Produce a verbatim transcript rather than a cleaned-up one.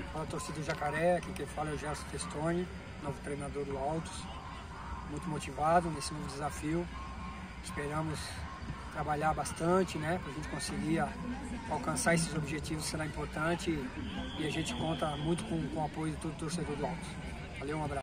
Fala a torcida do Jacaré, aqui quem fala é o Gerson Testoni, novo treinador do Altos. Muito motivado nesse novo desafio. Esperamos trabalhar bastante, né, para a gente conseguir alcançar esses objetivos, será importante, e a gente conta muito com, com o apoio de todo o torcedor do Altos. Valeu, um abraço.